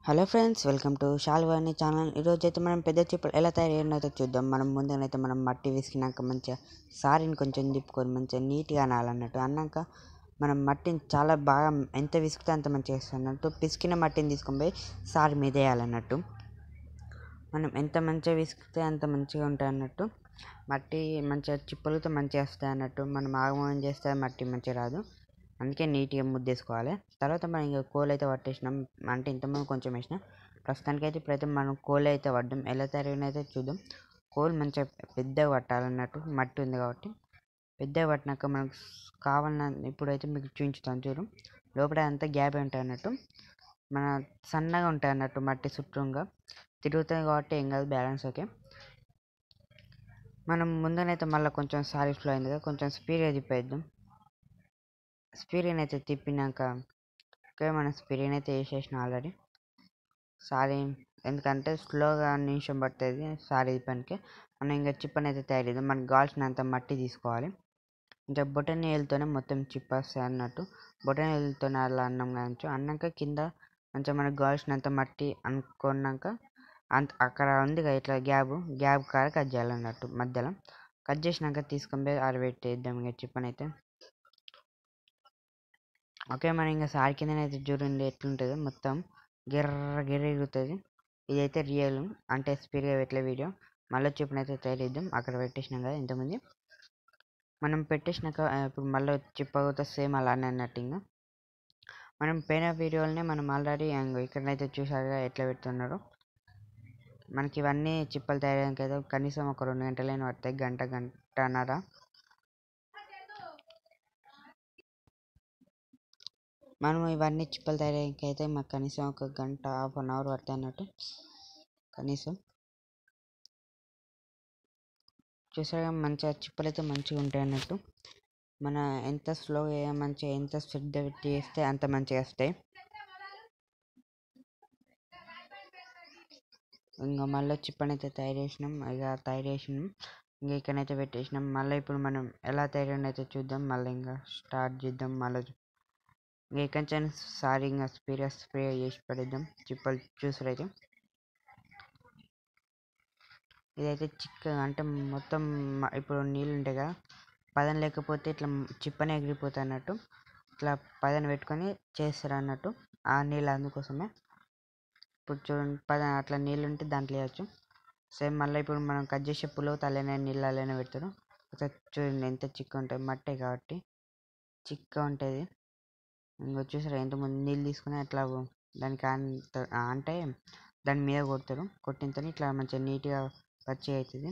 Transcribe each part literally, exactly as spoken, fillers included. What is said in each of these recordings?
Hello friends, welcome to Shalvani channel. ఈరోజు అయితే మనం పెద్ద చిప్పలు ఎలా తయారు చేయనైతే చూద్దాం. మనం ముందుగానైతే మనం మట్టి విసికినాక మంచిగా సారిని కొంచెం తిప్పుకొని మంచిగా నీట్గా అనాలన్నట్టు. అన్నాక మనం మట్టిని చాలా బాగా ఎంత విసికితే అంత మంచిగా వేస్తున్నట్టు. పిసికిన మట్టిని తీసుకొని పోయి సారి మీద వేయాలన్నట్టు. మనం ఎంత మంచిగా విసికితే అంత మంచిగా ఉంటాయి అన్నట్టు. మట్టి మంచిగా చిప్పలతో మంచిగా వస్తాయి అన్నట్టు. మనం ఆగమనం చేస్తే మట్టి మంచిగా రాదు. అందుకే నీట్గా ముద్దేసుకోవాలి. తర్వాత మనం ఇంకా కోల్ అయితే పట్టేసినాం. అంటే ఇంతకుముందు కొంచెం వేసినాం. ప్రస్తుతానికి అయితే ఇప్పుడైతే మనం కోల్ అయితే పడ్డాం. ఎలా తయారైన అయితే చూద్దాం. కోల్ మంచిగా పెద్దగా పట్టాలన్నట్టు. మట్టి ఉంది కాబట్టి పెద్దగా పట్టినాక మనకు కావాలన్న ఇప్పుడైతే మీకు చూపించుతాను చూడు. లోపల అంతా గ్యాప్ ఉంటాయి అన్నట్టు. మన సన్నగా ఉంటాయి అన్నట్టు. మట్టి చుట్టూగా తిరుగుతుంది కాబట్టి ఏం కాదు, బ్యాలెన్స్ ఓకే. మనం ముందనైతే మళ్ళీ కొంచెం సారీ ఫ్లో అయింది కదా, కొంచెం స్పీడ్గా తిప్పేద్దాం. స్పీడ్ని అయితే తిప్పినాక ఓకే, మనం స్పీడ్ని అయితే వేసేసిన ఆల్రెడీ. సారీ ఎందుకంటే స్లోగా నిమిషం పడుతుంది సారీ పనికి. మనం ఇంకా చిప్పని అయితే తయారు చేద్దాం. మనకు కావాల్సినంత మట్టి తీసుకోవాలి. ఇంకా బొటన్ వేలుతోనే మొత్తం చిప్ప వస్తాయి అన్నట్టు. బొటన్ వేలుతోనే అలా అన్నం కావచ్చు. అన్నాక కింద మంచిగా మనకు కావాల్సినంత మట్టి అనుకున్నాక అంత అక్కడ ఉంది కదా ఇట్లా గ్యాబ్ గ్యాబ్ కాడ కట్ చేయాలన్నట్టు. మధ్యలో కట్ చేసినాక తీసుకొని పోయి ఆరబెట్టేద్దాం ఇంకా చిప్పని అయితే. ఓకే, మనం ఇంకా సారి కిందనైతే చూడండి ఎట్లుంటుందో మొత్తం గిర్ర గిర్ర ఎగురుతుంది. ఇదైతే రియల్, అంటే స్పీడ్గా పెట్టలే వీడియో. మళ్ళీ చిప్పనైతే తయారు చేద్దాం. అక్కడ పెట్టేసినాం కదా ఇంతకుముందు. మనం పెట్టేసినాక ఇప్పుడు మళ్ళీ చిప్పతో సేమ్ అలానే అన్నట్టు. ఇంకా మనం పైన వీడియోలనే మనం ఆల్రెడీ ఇక్కడనైతే చూసాక ఎట్లా పెడుతున్నారు. మనకి ఇవన్నీ చిప్పలు తయారయ్యాక అయితే కనీసం ఒక రెండు గంటలైనా పడతాయి. గంట గంటన్నర. మనం ఇవన్నీ చిప్పలు తయారయ్యాక అయితే మాకు కనీసం ఒక గంట హాఫ్ అన్ అవర్ పడతాయి అన్నట్టు. కనీసం చూసాక మంచిగా చిప్పలు అయితే మంచిగా ఉంటాయి అన్నట్టు. మన ఎంత స్లోగా మంచిగా ఎంత శ్రద్ధ పెట్టి చేస్తే అంత మంచిగా వస్తాయి. ఇంకా మళ్ళీ చిప్పని అయితే తయారు చేసినాం. ఇక తయారు చేసినాం ఇంకా ఇక్కడనైతే పెట్టేసినాం. మళ్ళీ ఇప్పుడు మనం ఎలా తయారైన అయితే చూద్దాం. మళ్ళీ ఇంకా స్టార్ట్ చేద్దాం. మళ్ళీ ఇంకా ఇక్కడి నుంచి సారీ ఇంకా స్ప్రే స్ప్రే చేసి పడేద్దాం చిప్పలు చూసురైతే. ఇదైతే చిక్క అంటే మొత్తం ఇప్పుడు నీళ్ళు ఉంటాయి కదా, పదం లేకపోతే ఇట్లా చిప్పనే ఎగిరిపోతాయి అన్నట్టు. ఇట్లా పదన పెట్టుకొని చేస్తారు అన్నట్టు. ఆ నీళ్ళు అందుకోసమే. ఇప్పుడు చూడండి పద అట్లా నీళ్ళు ఉంటే దాంట్లో వేయచ్చు. సేమ్ మళ్ళీ ఇప్పుడు మనం కట్ చేసే పులో తల్లనే నీళ్ళు అలానే పెడతారు. చూడండి ఎంత చిక్క ఉంటుంది, మట్టే కాబట్టి చిక్క ఉంటుంది. ఇంకా చూసారా ఎంతమంది నీళ్ళు తీసుకుని అట్లా దానికి అంటే దాని మీద కొడతారు. కొట్టినతో ఇట్లా మంచిగా నీట్గా పచ్చి అవుతుంది.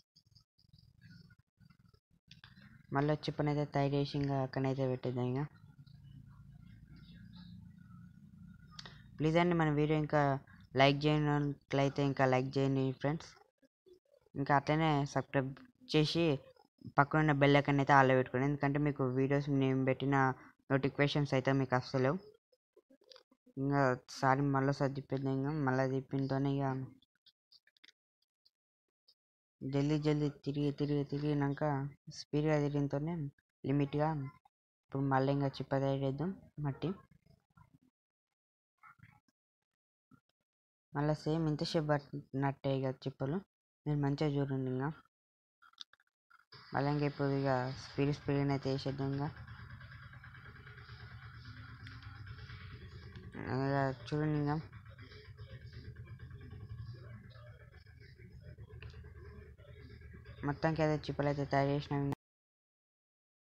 మళ్ళీ చిప్పనైతే తయారు చేసి ఇంకా అక్కడనైతే పెట్టేద్దాం. ఇంకా ప్లీజ్ అండి మన వీడియో ఇంకా లైక్ చేయనట్లయితే ఇంకా లైక్ చేయండి ఫ్రెండ్స్. ఇంకా అట్లనే సబ్స్క్రైబ్ చేసి పక్కన బెల్ ఐకాన్ అయితే ఆల్లో పెట్టుకోండి. ఎందుకంటే మీకు వీడియోస్ నేను పెట్టిన నోటిఫికేషన్స్ అయితే మీకు వస్తలేవు. ఇంకా సారి మళ్ళీ సారి తిప్పేద్దాం. ఇంకా మళ్ళీ తిప్పినతోనే ఇక జల్దీ జల్దీ తిరిగి తిరిగి తిరిగినాక స్పీడ్గా తిరిగినతోనే లిమిట్గా ఇప్పుడు మళ్ళీ ఇంకా చిప్ప తయారు చేద్దాం. మట్టి మళ్ళీ సేమ్ ఇంతసేపు పట్టినట్టే ఇక చిప్పలు మీరు మంచిగా చూడండి. ఇంకా మళ్ళీ ఇంకా ఇప్పుడు ఇక స్పీడ్ స్పీడ్గా అయితే వేసేద్దాం. ఇంకా చూడండి ఇంకా మొత్తానికి అయితే చిప్పలు అయితే తయారు చేసినాం.